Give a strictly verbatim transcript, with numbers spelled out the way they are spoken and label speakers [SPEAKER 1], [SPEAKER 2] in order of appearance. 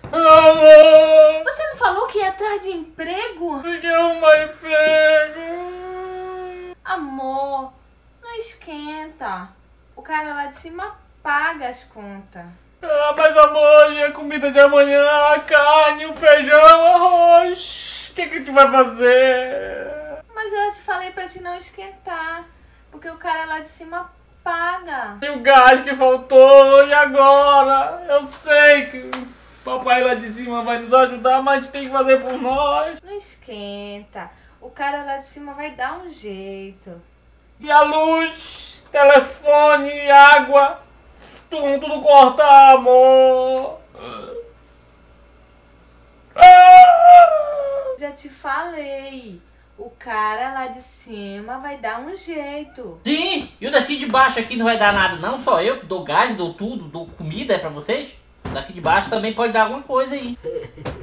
[SPEAKER 1] Amor!
[SPEAKER 2] Você não falou que ia atrás de emprego?
[SPEAKER 1] Você quer arrumar emprego?
[SPEAKER 2] Amor, não esquenta. O cara lá de cima paga as contas.
[SPEAKER 1] Ah, mas amor, e a comida de amanhã, a carne, o feijão, o arroz. O que, que a gente vai fazer?
[SPEAKER 2] Mas eu te falei pra te não esquentar. Porque o cara lá de cima paga.
[SPEAKER 1] E o gás que faltou, e agora? Eu sei que o papai lá de cima vai nos ajudar, mas a gente tem que fazer por nós.
[SPEAKER 2] Não esquenta. O cara lá de cima vai dar um jeito.
[SPEAKER 1] E a luz, telefone, água, tudo, tudo corta, amor.
[SPEAKER 2] Já te falei. O cara lá de cima vai dar um jeito.
[SPEAKER 3] Sim, e o daqui de baixo aqui não vai dar nada não, só eu que dou gás, dou tudo, dou comida pra vocês. O daqui de baixo também pode dar alguma coisa aí.